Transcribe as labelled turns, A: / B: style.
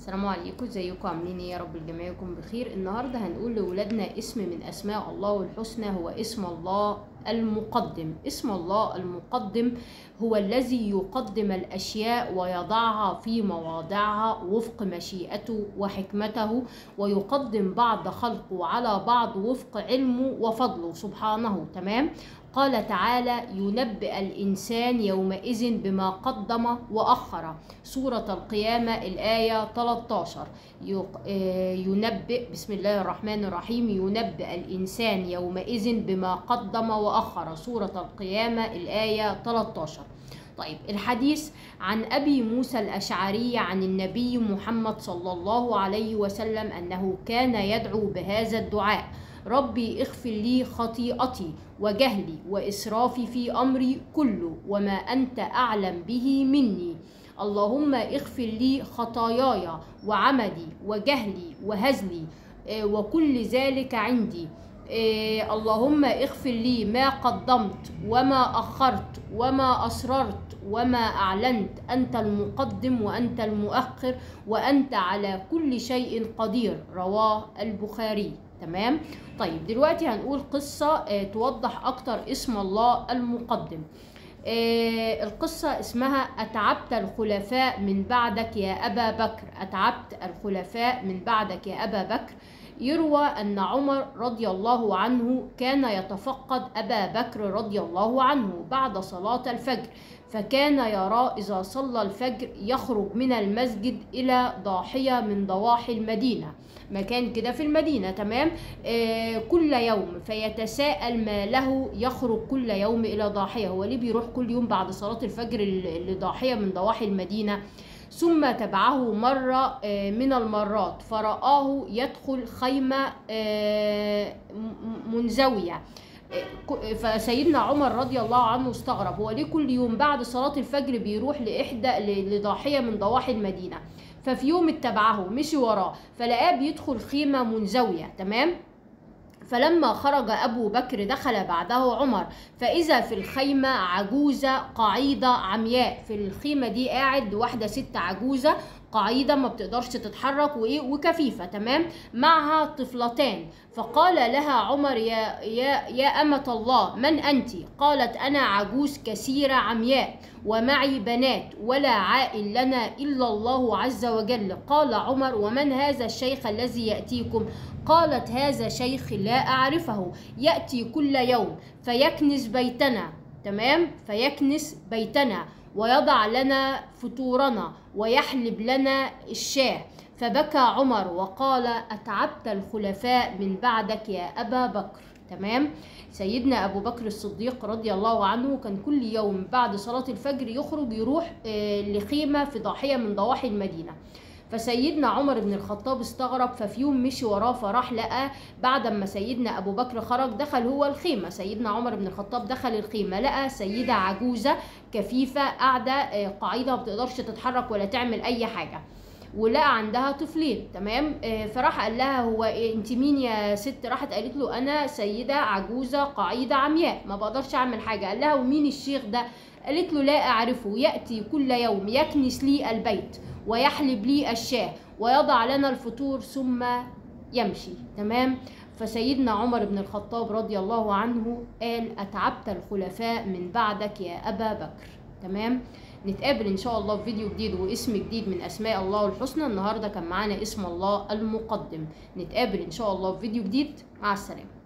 A: السلام عليكم، ازيكم؟ عاملين ايه؟ يا رب الجميع يكون بخير. النهارده هنقول لولادنا اسم من اسماء الله الحسنى، هو اسم الله المقدم. اسم الله المقدم هو الذي يقدم الاشياء ويضعها في مواضعها وفق مشيئته وحكمته، ويقدم بعض خلقه على بعض وفق علمه وفضله سبحانه. تمام؟ قال تعالى: ينبئ الإنسان يومئذ بما قدم وأخر. سورة القيامة الآية 13. ينبئ، بسم الله الرحمن الرحيم، ينبئ الإنسان يومئذ بما قدم وأخر. سورة القيامة الآية 13. طيب، الحديث عن أبي موسى الأشعري عن النبي محمد صلى الله عليه وسلم أنه كان يدعو بهذا الدعاء: ربي اغفر لي خطيئتي وجهلي وإسرافي في أمري كله وما أنت أعلم به مني. اللهم اغفر لي خطاياي وعمدي وجهلي وهزلي وكل ذلك عندي. اللهم اغفر لي ما قدمت وما أخرت وما أسررت وما أعلنت، أنت المقدم وأنت المؤخر وأنت على كل شيء قدير. رواه البخاري. تمام؟ طيب، دلوقتي هنقول قصة توضح أكتر اسم الله المقدم. القصة اسمها أتعبت الخلفاء من بعدك يا أبا بكر. أتعبت الخلفاء من بعدك يا أبا بكر. يروى أن عمر رضي الله عنه كان يتفقد أبا بكر رضي الله عنه بعد صلاة الفجر، فكان يرى إذا صلى الفجر يخرج من المسجد إلى ضاحية من ضواحي المدينة، مكان كده في المدينة. تمام؟ كل يوم، فيتساءل ما له يخرج كل يوم إلى ضاحية. هو ليه بيروح كل يوم بعد صلاة الفجر لضاحية من ضواحي المدينة؟ ثم تبعه مرة من المرات فرآه يدخل خيمة منزوية. فسيدنا عمر رضي الله عنه استغرب، هو ليه كل يوم بعد صلاة الفجر بيروح لضاحية من ضواحي المدينة؟ ففي يوم اتبعه، مشي وراه، فلقاه بيدخل خيمة منزوية. تمام؟ فلما خرج أبو بكر دخل بعده عمر، فإذا في الخيمة عجوزة قعيدة عمياء. في الخيمة دي قاعد واحدة ست عجوزة قعيدة ما بتقدرش تتحرك وكفيفة. تمام؟ معها طفلتان. فقال لها عمر: يا أمة الله، من أنت؟ قالت: أنا عجوز كثيرة عمياء ومعي بنات ولا عائل لنا إلا الله عز وجل. قال عمر: ومن هذا الشيخ الذي يأتيكم؟ قالت: هذا شيخ لا أعرفه، يأتي كل يوم فيكنس بيتنا. تمام؟ فيكنس بيتنا ويضع لنا فطورنا ويحلب لنا الشاه. فبكى عمر وقال: أتعبت الخلفاء من بعدك يا أبا بكر. تمام؟ سيدنا أبو بكر الصديق رضي الله عنه كان كل يوم بعد صلاة الفجر يخرج يروح لخيمة في ضاحية من ضواحي المدينة. فسيدنا عمر بن الخطاب استغرب، ففي يوم مشي وراه فراح لقى بعد ما سيدنا أبو بكر خرج دخل هو الخيمة. سيدنا عمر بن الخطاب دخل الخيمة لقى سيدة عجوزة كفيفة قاعدة قاعدة ما بتقدرش تتحرك ولا تعمل أي حاجة، ولقى عندها طفلين. تمام؟ فراح قال لها: هو انت مين يا ست؟ راحت قالت له: انا سيدة عجوزة قعيدة عمياء ما بقدرش اعمل حاجة. قال لها: ومين الشيخ ده؟ قالت له: لا اعرفه، يأتي كل يوم يكنس لي البيت ويحلب لي الشاه ويضع لنا الفطور ثم يمشي. تمام؟ فسيدنا عمر بن الخطاب رضي الله عنه قال: أتعبت الخلفاء من بعدك يا أبا بكر. تمام؟ نتقابل إن شاء الله في فيديو جديد واسم جديد من أسماء الله الحسنى. النهاردة كان معانا اسم الله المقدم. نتقابل إن شاء الله في فيديو جديد. مع السلامة.